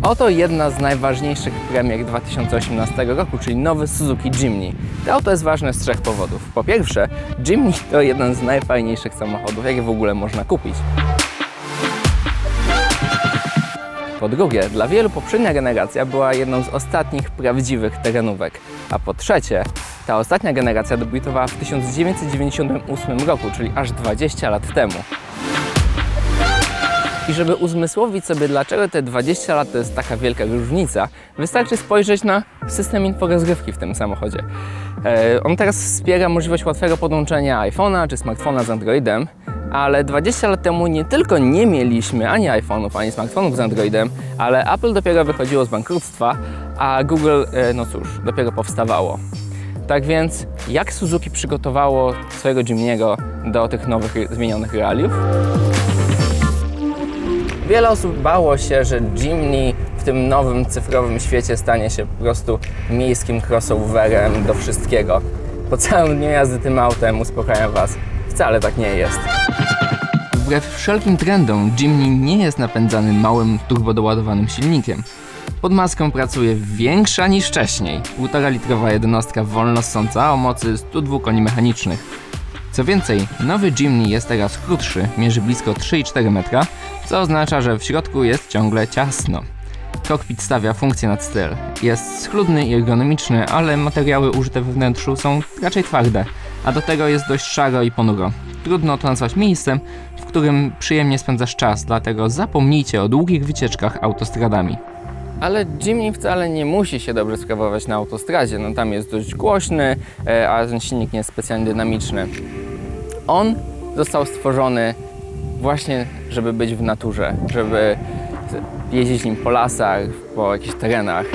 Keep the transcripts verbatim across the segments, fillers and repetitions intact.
Oto jedna z najważniejszych premier dwa tysiące osiemnastego roku, czyli nowy Suzuki Jimny. To auto jest ważne z trzech powodów. Po pierwsze, Jimny to jeden z najfajniejszych samochodów, jakie w ogóle można kupić. Po drugie, dla wielu poprzednia generacja była jedną z ostatnich prawdziwych terenówek. A po trzecie, ta ostatnia generacja debiutowała w tysiąc dziewięćset dziewięćdziesiątym ósmym roku, czyli aż dwadzieścia lat temu. I żeby uzmysłowić sobie, dlaczego te dwadzieścia lat to jest taka wielka różnica, wystarczy spojrzeć na system inforozgrywki w tym samochodzie. E, on teraz wspiera możliwość łatwego podłączenia iPhone'a czy smartfona z Androidem, ale dwadzieścia lat temu nie tylko nie mieliśmy ani iPhone'ów, ani smartfonów z Androidem, ale Apple dopiero wychodziło z bankructwa, a Google, e, no cóż, dopiero powstawało. Tak więc, jak Suzuki przygotowało swojego Jimny'ego do tych nowych, zmienionych realiów? Wiele osób bało się, że Jimny w tym nowym cyfrowym świecie stanie się po prostu miejskim crossoverem do wszystkiego. Po całym dniu jazdy tym autem, uspokajam Was, wcale tak nie jest. Wbrew wszelkim trendom, Jimny nie jest napędzany małym turbodoładowanym silnikiem. Pod maską pracuje większa niż wcześniej, półtora litrowa jednostka wolnossąca o mocy stu dwóch koni mechanicznych. Co więcej, nowy Jimny jest teraz krótszy, mierzy blisko trzy i cztery metra, co oznacza, że w środku jest ciągle ciasno. Kokpit stawia funkcję nad styl. Jest schludny i ergonomiczny, ale materiały użyte we wnętrzu są raczej twarde, a do tego jest dość szaro i ponuro. Trudno to nazwać miejscem, w którym przyjemnie spędzasz czas, dlatego zapomnijcie o długich wycieczkach autostradami. Ale Jimny wcale nie musi się dobrze sprawować na autostradzie, no tam jest dość głośny, a ten silnik nie jest specjalnie dynamiczny. On został stworzony właśnie, żeby być w naturze, żeby jeździć nim po lasach, po jakichś terenach.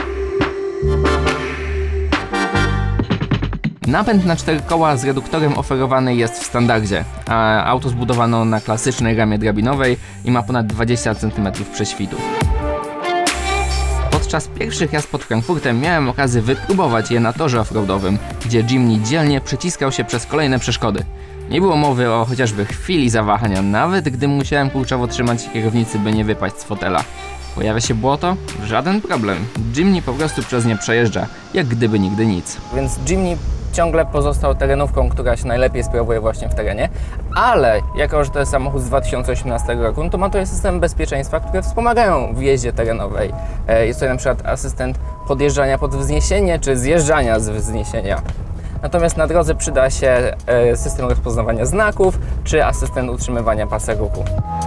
Napęd na cztery koła z reduktorem oferowany jest w standardzie, a auto zbudowano na klasycznej ramie drabinowej i ma ponad dwadzieścia centymetrów prześwitów. Podczas pierwszych jazd pod Frankfurtem miałem okazję wypróbować je na torze offroadowym, gdzie Jimny dzielnie przeciskał się przez kolejne przeszkody. Nie było mowy o chociażby chwili zawahania, nawet gdy musiałem kurczowo trzymać się kierownicy, by nie wypaść z fotela. Pojawia się błoto? Żaden problem. Jimny po prostu przez nie przejeżdża, jak gdyby nigdy nic. Więc Jimny ciągle pozostał terenówką, która się najlepiej sprawuje właśnie w terenie, ale jako że to jest samochód z dwa tysiące osiemnastego roku, no to ma to system bezpieczeństwa, które wspomagają w jeździe terenowej. Jest to na przykład asystent podjeżdżania pod wzniesienie, czy zjeżdżania z wzniesienia. Natomiast na drodze przyda się system rozpoznawania znaków, czy asystent utrzymywania pasa ruchu.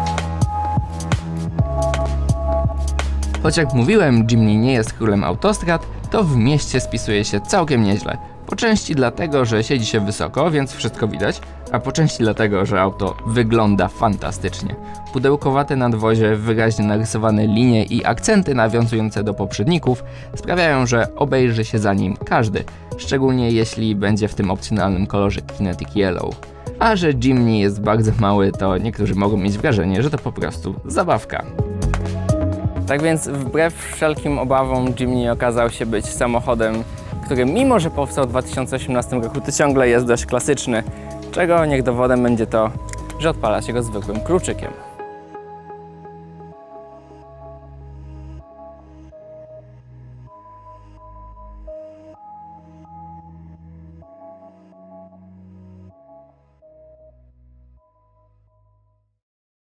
Choć jak mówiłem, Jimny nie jest królem autostrad, to w mieście spisuje się całkiem nieźle. Po części dlatego, że siedzi się wysoko, więc wszystko widać, a po części dlatego, że auto wygląda fantastycznie. Pudełkowate nadwozie, wyraźnie narysowane linie i akcenty nawiązujące do poprzedników sprawiają, że obejrzy się za nim każdy, szczególnie jeśli będzie w tym opcjonalnym kolorze Kinetic Yellow. A że Jimny jest bardzo mały, to niektórzy mogą mieć wrażenie, że to po prostu zabawka. Tak więc wbrew wszelkim obawom Jimny okazał się być samochodem, który mimo że powstał w dwa tysiące osiemnastym roku, to ciągle jest dość klasyczny, czego niech dowodem będzie to, że odpala się go zwykłym kluczykiem.